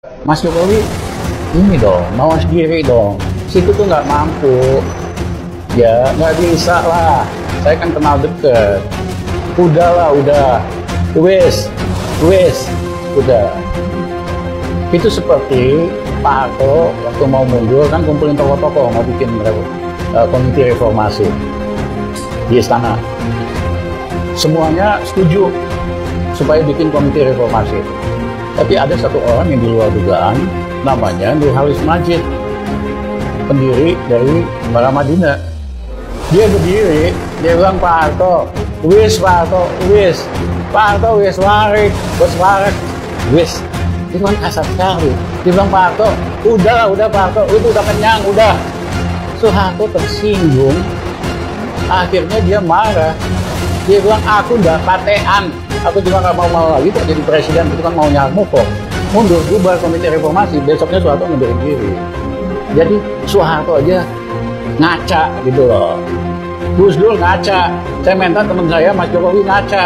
Mas Jokowi ini dong, mawas diri dong. Situ tuh nggak mampu. Ya, nggak bisa lah. Saya kan kenal deket. Udahlah, udah. Wes, udah. Itu seperti Pak Harto waktu mau mundur kan kumpulin tokoh-tokoh mau bikin komite reformasi di istana. Semuanya setuju supaya bikin komite reformasi. Tapi ada satu orang yang di luar dugaan, namanya Nurhalis Majid, pendiri dari Baramadina. Dia berdiri, dia bilang Pak Harto, wis Pak Harto, wis. Pak Harto wis warik, wis. Itu kan kasar sekali. Dia bilang Pak Harto, udah Pak Harto, itu udah kenyang, udah. Soeharto tersinggung, akhirnya dia marah. Dia bilang, aku udah patean, aku juga nggak mau lagi kok jadi presiden, itu kan mau nyarmu kok. Mundur, bubar komite reformasi, besoknya Soeharto ngundurin diri. Jadi Soeharto aja ngaca gitu loh. Gus Dur ngaca, saya minta teman saya Mas Jokowi ngaca.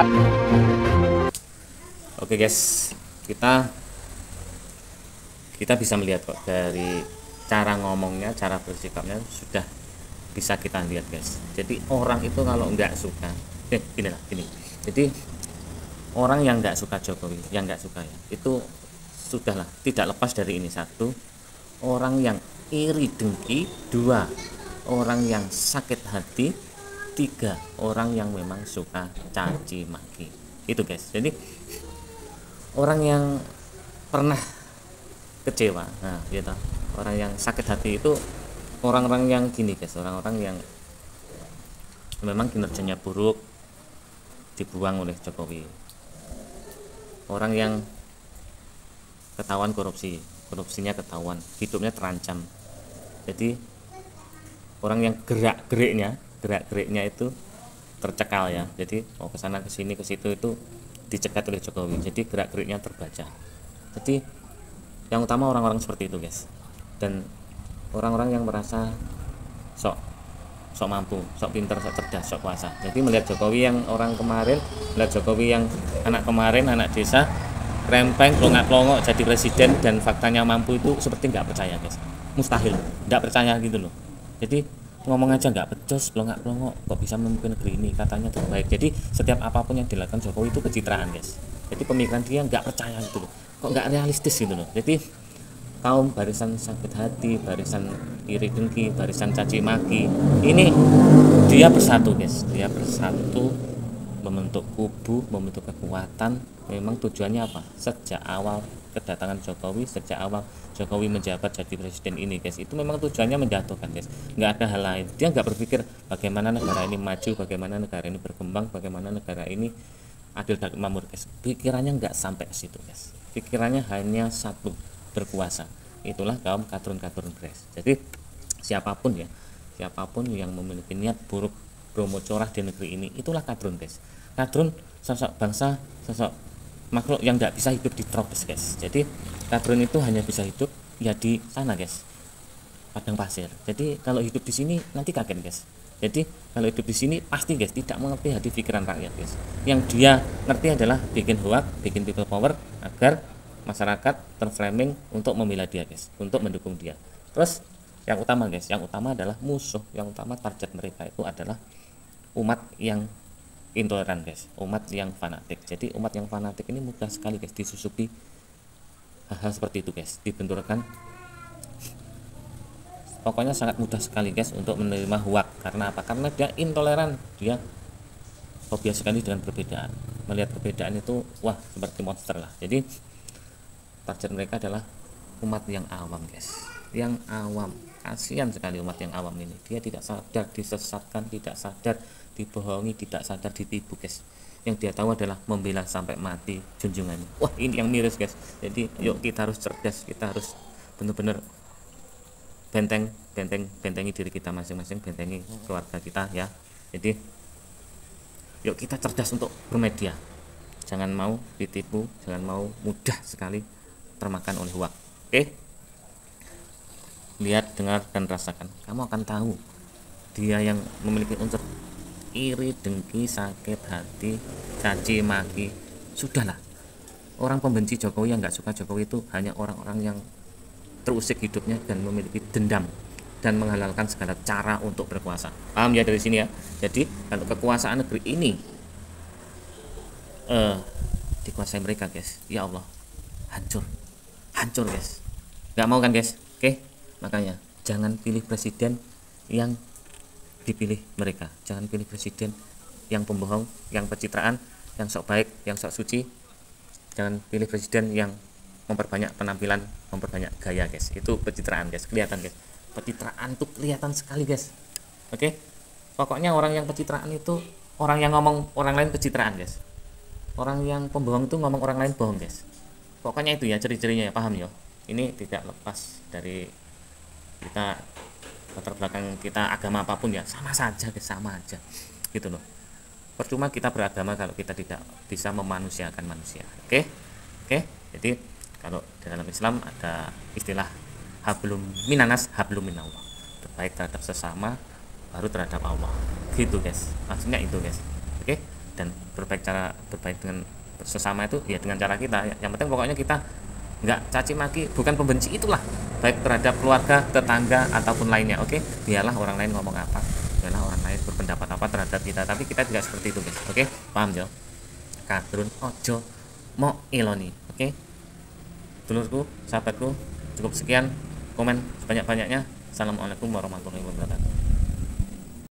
Oke guys, kita bisa melihat kok dari cara ngomongnya, cara bersikapnya sudah bisa kita lihat guys. Jadi orang itu kalau nggak suka, gini. Jadi orang yang nggak suka Jokowi, yang nggak suka ya, itu sudahlah tidak lepas dari ini. Satu, orang yang iri dengki. Dua, orang yang sakit hati. Tiga, orang yang memang suka caci maki. Itu guys. Jadi orang yang pernah kecewa, nah gitu, orang yang sakit hati itu orang-orang yang gini guys, orang-orang yang memang kinerjanya buruk dibuang oleh Jokowi, orang yang ketahuan korupsinya ketahuan, hidupnya terancam. Jadi orang yang gerak-geriknya itu tercekal ya. Jadi mau ke sana ke sini ke situ itu dicegat oleh Jokowi. Jadi gerak-geriknya terbaca. Jadi yang utama orang-orang seperti itu guys. Dan orang-orang yang merasa sok mampu, sok pinter, sok cerdas, sok kuasa. Jadi melihat Jokowi yang orang kemarin, melihat Jokowi yang anak kemarin, anak desa, rempeng, pelongak-pelongok jadi presiden dan faktanya mampu, itu seperti nggak percaya guys. Mustahil, nggak percaya gitu loh. Jadi ngomong aja nggak becus, pelongak-pelongok, kok bisa memimpin negeri ini, katanya terbaik. Jadi setiap apapun yang dilakukan Jokowi itu pencitraan guys. Jadi pemikiran dia nggak percaya gitu loh, kok nggak realistis gitu loh. Jadi kaum barisan sakit hati, barisan iri dengki, barisan caci maki, ini dia bersatu guys, dia bersatu membentuk kubu, membentuk kekuatan. Memang tujuannya apa? Sejak awal kedatangan Jokowi, sejak awal Jokowi menjabat jadi presiden ini guys, itu memang tujuannya menjatuhkan guys, nggak ada hal lain. Dia nggak berpikir bagaimana negara ini maju, bagaimana negara ini berkembang, bagaimana negara ini adil dan makmur guys. Pikirannya nggak sampai ke situ guys, pikirannya hanya satu, berkuasa. Itulah kaum kadrun guys. Jadi siapapun yang memiliki niat buruk promo corah di negeri ini, itulah kadrun guys. Kadrun sosok bangsa, sosok makhluk yang nggak bisa hidup di tropis guys. Jadi kadrun itu hanya bisa hidup ya di sana guys, padang pasir. Jadi kalau hidup di sini nanti kaget guys. Jadi kalau hidup di sini pasti guys tidak mengerti hati pikiran rakyat guys. Yang dia ngerti adalah bikin hoax, bikin people power agar masyarakat terframing untuk membela dia guys, untuk mendukung dia. Terus yang utama guys, yang utama adalah musuh, yang utama target mereka itu adalah umat yang intoleran guys, umat yang fanatik. Jadi umat yang fanatik ini mudah sekali guys disusupi hal-hal seperti itu guys, dibenturkan. Pokoknya sangat mudah sekali guys untuk menerima hoax. Karena apa? Karena dia intoleran, dia fobia sekali dengan perbedaan. Melihat perbedaan itu wah seperti monster lah. Jadi target mereka adalah umat yang awam guys, yang awam. Kasihan sekali umat yang awam ini, dia tidak sadar disesatkan, tidak sadar dibohongi, tidak sadar ditipu guys. Yang dia tahu adalah membela sampai mati junjungannya. Wah ini yang miris guys. Jadi yuk kita harus cerdas, kita harus benar-benar bentengi diri kita masing-masing, bentengi keluarga kita ya. Jadi yuk kita cerdas untuk bermedia, jangan mau ditipu, jangan mau mudah sekali termakan oleh hoax. Oke, lihat, dengar dan rasakan, kamu akan tahu dia yang memiliki unsur iri dengki, sakit hati, caci maki. Sudahlah, Orang pembenci Jokowi yang nggak suka Jokowi itu hanya orang-orang yang terusik hidupnya dan memiliki dendam dan menghalalkan segala cara untuk berkuasa. Paham ya dari sini ya? Jadi kalau kekuasaan negeri ini dikuasai mereka guys, ya Allah, hancur, hancur guys. Nggak mau kan guys? Oke, makanya jangan pilih presiden yang dipilih mereka. Jangan pilih presiden yang pembohong, yang pencitraan, yang sok baik, yang sok suci. Jangan pilih presiden yang memperbanyak penampilan, memperbanyak gaya guys. Itu pencitraan guys, kelihatan guys. Pencitraan tuh kelihatan sekali guys. Oke, pokoknya orang yang pencitraan itu orang yang ngomong orang lain pencitraan guys. Orang yang pembohong itu ngomong orang lain bohong guys. Pokoknya itu ya ciri-cirinya ya, paham ya. Ini tidak lepas dari kita latar belakang kita agama apapun ya, sama saja guys, sama aja gitu loh. Percuma kita beragama kalau kita tidak bisa memanusiakan manusia. Oke, oke. Jadi kalau di dalam Islam ada istilah hablum minanas hablum minallah, terbaik terhadap sesama baru terhadap Allah gitu guys, maksudnya itu guys. Oke, dan berbaik dengan sesama itu ya dengan cara kita, yang penting pokoknya kita nggak caci maki, bukan pembenci, itulah baik terhadap keluarga, tetangga ataupun lainnya. Oke, biarlah orang lain ngomong apa, biarlah orang lain berpendapat apa terhadap kita, tapi kita tidak seperti itu guys. Oke, paham jo? Kadrun ojo mau iloni. Oke, dulurku, sahabatku, cukup sekian, komen sebanyak-banyaknya. Assalamualaikum warahmatullahi wabarakatuh.